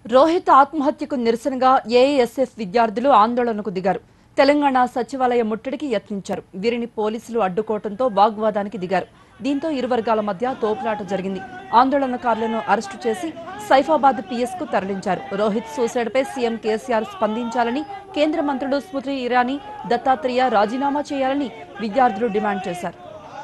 రోహిత్ ఆత్మహత్యకు నిరసనగా ఏఐఎస్ఎఫ్ విద్యార్థులు ఆందోళనకు దిగారు. తెలంగాణ సచివాలయ ముట్టడికి యత్నించారు. వీరిని పోలీసులు అడ్డుకోవడంతో వాగ్వాదానికి దిగారు. దీంతో ఇరు వర్గాల మధ్య తోపులాట జరిగింది. ఆందోళనకారులను అరెస్టు చేసి సైఫాబాద్ పిఎస్ కు తరలించారు. రోహిత్ సూసైడ్ పై సీఎం కేసీఆర్ స్పందించాలని, కేంద్ర మంత్రులు స్మృతి ఇరానీ, దత్తాత్రేయ రాజీనామా చేయాలని విద్యార్థులు డిమాండ్ చేశారు.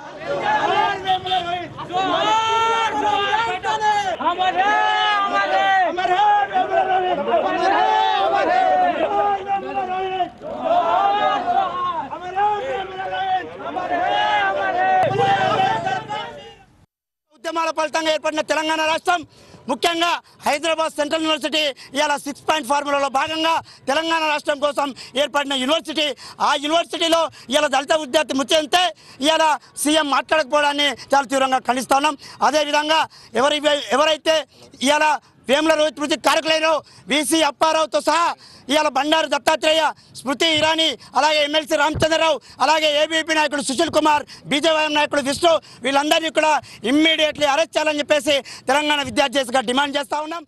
ఉద్యమాల ఫలితంగా ఏర్పడిన తెలంగాణ రాష్ట్రం ముఖ్యంగా హైదరాబాద్ సెంట్రల్ యూనివర్సిటీ ఇవాళ 6 పాయింట్ ఫార్ములాలో భాగంగా తెలంగాణ రాష్ట్రం కోసం ఏర్పడిన యూనివర్సిటీ. ఆ యూనివర్సిటీలో ఇవాళ దళిత విద్యార్థి మృతి చెందితే ఇవాళ సీఎం మాట్లాడకపోవడాన్ని చాలా తీవ్రంగా ఖండిస్తా ఉన్నాం. అదేవిధంగా ఎవరైతే ఇవాళ వేముల రోహిత్ మృతి కారకులైన వీసీ అప్పారావుతో సహా ఇవాళ బండారు దత్తాత్రేయ, స్మృతి ఇరానీ, అలాగే ఎమ్మెల్సీ రామచంద్రరావు, అలాగే ఏబీపీ నాయకుడు సుశీల్ కుమార్, బీజేవైఎం నాయకుడు విష్ణు, వీళ్ళందరినీ కూడా ఇమ్మీడియట్లీ అరెస్ట్ చేయాలని చెప్పేసి తెలంగాణ విద్యార్థిగా డిమాండ్ చేస్తా ఉన్నాం.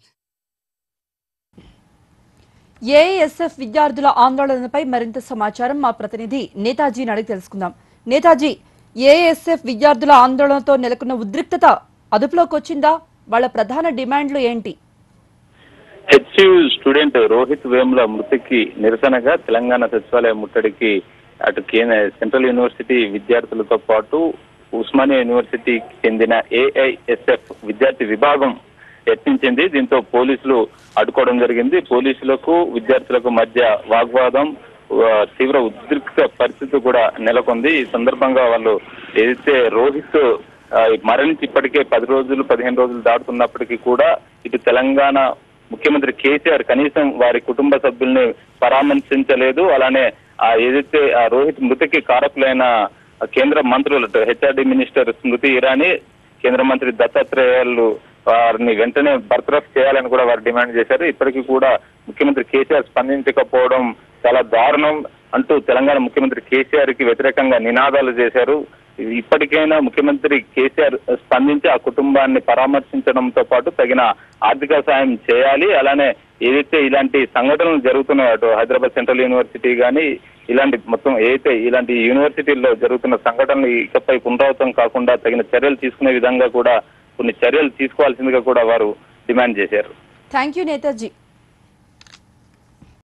ఏఐఎస్ఎఫ్ విద్యార్థుల ఆందోళనపై మరింత సమాచారం మా ప్రతినిధి నేతాజీని అడిగి తెలుసుకుందాం. నేతాజీ, ఏఐఎస్ఎఫ్ విద్యార్థుల ఆందోళనతో నెలకొన్న ఉద్రిక్తత అదుపులోకి వచ్చిందా? వాళ్ళ ప్రధాన డిమాండ్లు ఏంటి? హెచ్యు స్టూడెంట్ రోహిత్ వేముల మృతికి నిరసనగా తెలంగాణ సచివాలయ ముట్టడికి అటు సెంట్రల్ యూనివర్సిటీ విద్యార్థులతో పాటు ఉస్మానియా యూనివర్సిటీకి చెందిన ఏఐఎస్ఎఫ్ విద్యార్థి విభాగం యత్నించింది. దీంతో పోలీసులు అడ్డుకోవడం జరిగింది. పోలీసులకు విద్యార్థులకు మధ్య వాగ్వాదం, తీవ్ర ఉద్రిక్త పరిస్థితి కూడా నెలకొంది. ఈ సందర్భంగా వాళ్ళు ఏదైతే రోహిత్ మరణించి ఇప్పటికే 10 రోజులు 15 రోజులు దాటుతున్నప్పటికీ కూడా ఇటు తెలంగాణ ముఖ్యమంత్రి కేసీఆర్ కనీసం వారి కుటుంబ సభ్యుల్ని పరామర్శించలేదు. అలానే ఏదైతే ఆ రోహిత్ మృతికి కారకులైన కేంద్ర మంత్రులు హెచ్ఆర్డీ మినిస్టర్ స్మృతి ఇరానీ, కేంద్ర మంత్రి దత్తాత్రేయాలు వారిని వెంటనే బర్తరఫ్ చేయాలని కూడా వారు డిమాండ్ చేశారు. ఇప్పటికీ కూడా ముఖ్యమంత్రి కేసీఆర్ స్పందించకపోవడం చాలా దారుణం అంటూ తెలంగాణ ముఖ్యమంత్రి కేసీఆర్ కి వ్యతిరేకంగా నినాదాలు చేశారు. ఇప్పటికైనా ముఖ్యమంత్రి కేసీఆర్ స్పందించి ఆ కుటుంబాన్ని పరామర్శించడంతో పాటు తగిన ఆర్థిక సాయం చేయాలి. అలానే ఏదైతే ఇలాంటి సంఘటనలు జరుగుతున్నాయో అటు హైదరాబాద్ సెంట్రల్ యూనివర్సిటీ కానీ ఇలాంటి మొత్తం ఏదైతే ఇలాంటి యూనివర్సిటీల్లో జరుగుతున్న సంఘటనలు ఇకపై పునరావృతం కాకుండా తగిన చర్యలు తీసుకునే విధంగా కూడా కొన్ని చర్యలు తీసుకోవాల్సిందిగా కూడా వారు డిమాండ్ చేశారు. Thank you Netaji.